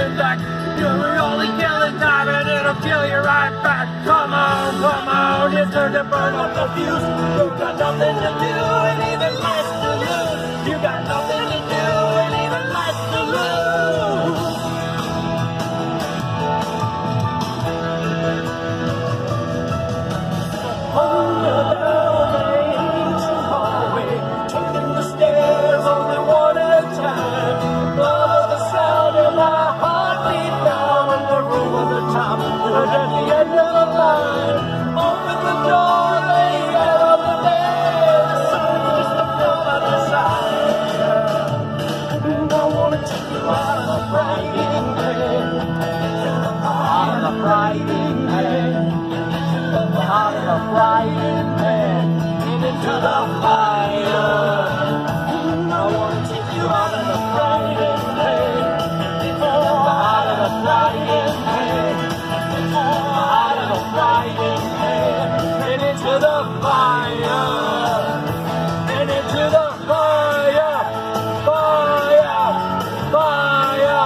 turning back. You're only killing time and it'll kill you right back. Come on, it's time to burn up the fuse. You got nothing to do and even less to lose. You got nothing to do and even less to lose. Frying pan into the fire. I want to take you out of the frying pan, out of the frying pan, out of the frying pan, and into the fire, and into the fire, fire, fire.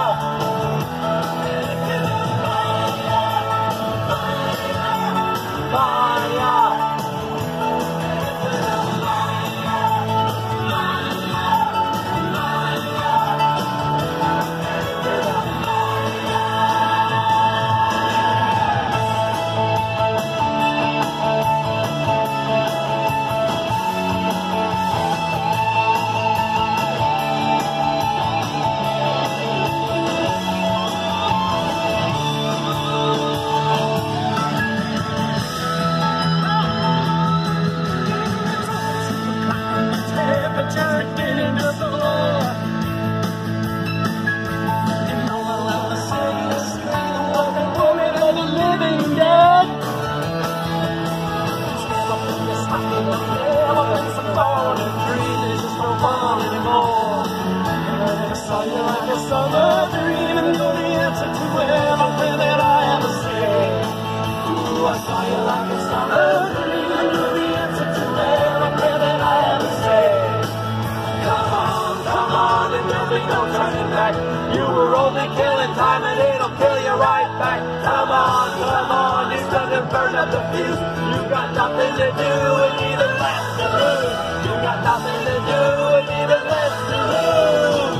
You were only killing time and it'll kill you right back. Come on, it's time to burn up the fuse. You got nothing to do and even less to lose. You got nothing to do and even less to lose.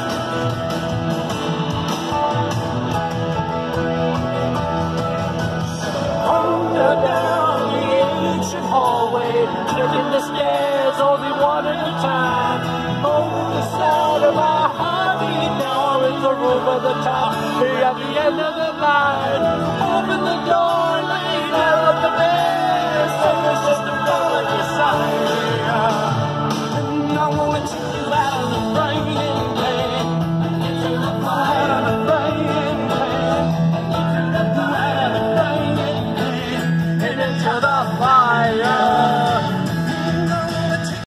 Under down the ancient hallway, taking the stairs only one at a time. Over the sound of my heartbeat now. The room at the top, at the end of the line. Open the door.